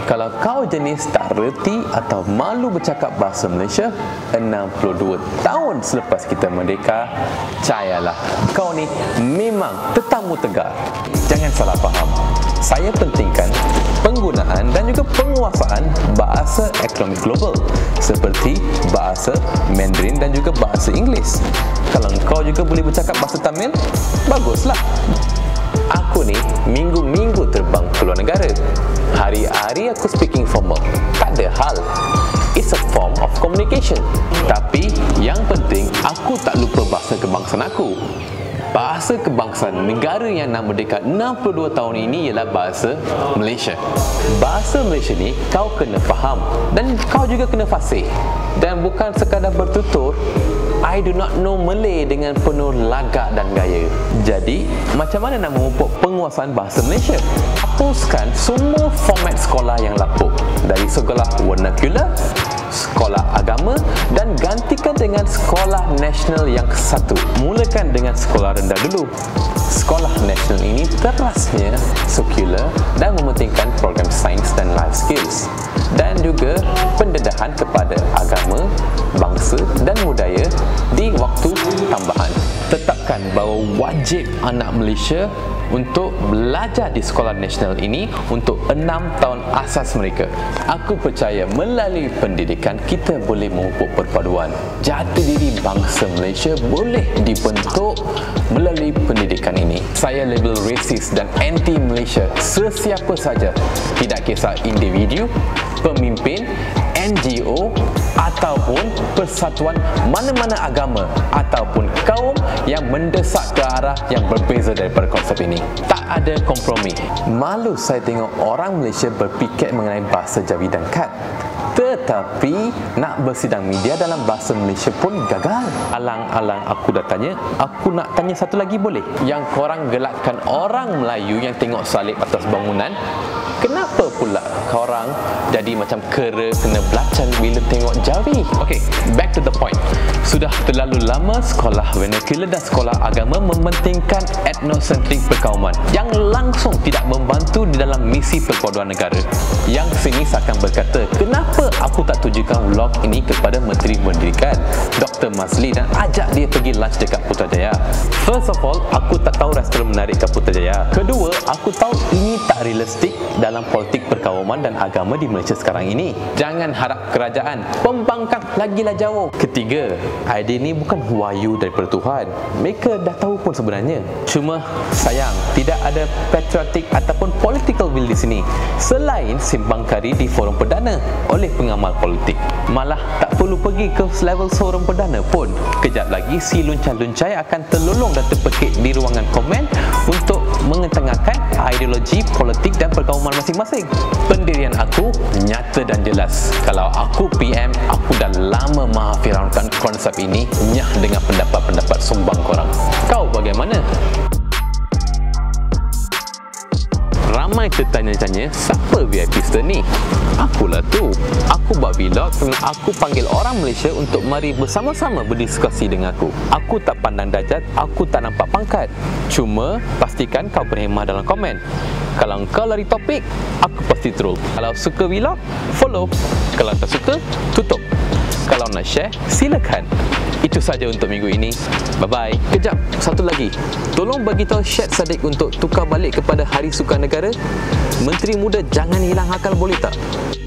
Kalau kau jenis tak reti atau malu bercakap bahasa Malaysia 62 tahun selepas kita merdeka, percayalah, kau ni memang tetamu tegar. Jangan salah faham. Saya pentingkan penggunaan dan juga penguasaan bahasa ekonomi global seperti bahasa Mandarin dan juga bahasa Inggeris. Kalau kau juga boleh bercakap bahasa Tamil, baguslah. Aku ni minggu-minggu terbang keluar negara. Hari-hari aku speaking formal. Tak ada hal. It's a form of communication. Tapi yang penting aku tak lupa bahasa kebangsaan aku. Bahasa kebangsaan negara yang nak merdeka 62 tahun ini ialah bahasa Malaysia. Bahasa Malaysia ni kau kena faham dan kau juga kena fasih. Dan bukan sekadar bertutur, I do not know Malay dengan penuh lagak dan gaya. Jadi, macam mana nak memupuk penguasaan bahasa Malaysia? Hapuskan semua format sekolah yang lapuk. Dari sekolah vernacular, sekolah agama dan gantikan dengan sekolah nasional yang satu. Mulakan dengan sekolah rendah dulu. Sekolah nasional ini terasnya sekular dan mementingkan program sains dan life skills dan juga pendedahan kepada agama, bangsa dan budaya di waktu tambahan. Tetapkan bahawa wajib anak Malaysia untuk belajar di sekolah nasional ini untuk 6 tahun asas mereka. Aku percaya melalui pendidikan kita boleh memupuk perpaduan. Jati diri bangsa Malaysia boleh dibentuk melalui pendidikan ini. Saya label racist dan anti-Malaysia sesiapa saja, tidak kisah individu, pemimpin, NGO ataupun persatuan mana-mana agama ataupun kaum yang mendesak ke arah yang berbeza daripada konsep ini. Tak ada kompromi. Malu saya tengok orang Malaysia berpiket mengenai bahasa Jawi dan Kad. Tetapi nak bersidang media dalam bahasa Malaysia pun gagal. Alang-alang aku dah tanya, aku nak tanya satu lagi boleh? Yang korang gelakkan orang Melayu yang tengok salib atas bangunan, kenapa pula korang jadi macam kera kena belacan bila tengok Jawi? Okay, back to the point. Sudah terlalu lama sekolah vernacular dan sekolah agama mementingkan etnosentrik perkauman yang langsung tidak membantu di dalam misi perpaduan negara. Yang sini seakan berkata, kenapa aku tak tujukan vlog ini kepada Menteri Pendidikan Dr. Mazli dan ajak dia pergi lunch dekat Putrajaya? First of all, aku tak tahu restoran menarik kat Putrajaya. Kedua, aku tahu ini tak realistik dalam politik perkawaman dan agama di Malaysia sekarang ini. Jangan harap kerajaan pembangkang lagilah jauh. Ketiga, idea ni bukan wahyu daripada Tuhan. Mereka dah tahu pun sebenarnya. Cuma sayang, tidak ada patriotic ataupun political will di sini. Selain simpang kari di forum perdana oleh pengamal politik. Malah tak perlu pergi ke level forum perdana pun. Kejap lagi si luncai-luncai akan terlolong dan terpekik di ruangan komen untuk mengetengahkan ideologi politik dan perkauman masing-masing. Pendirian aku nyata dan jelas. Kalau aku PM, aku dah lama mahafiraunkan konsep ini nyah dengan pendapat-pendapat sumbang korang. Kau bagaimana? Ramai tertanya-tanya, siapa VIP Star ni? Akulah tu. Aku buat vlog kerana aku panggil orang Malaysia untuk mari bersama-sama berdiskusi dengan aku. Aku tak pandang darjat, aku tak nampak pangkat. Cuma, pastikan kau berhemah dalam komen. Kalau kau lari topik, aku pasti troll. Kalau suka vlog, follow. Kalau tak suka, tutup. Kalau nak share, silakan. Itu saja untuk minggu ini. Bye-bye. Kejap, satu lagi. Tolong bagi tahu Syed Saddiq untuk tukar balik kepada Hari Sukan Negara. Menteri Muda jangan hilang akal, boleh tak?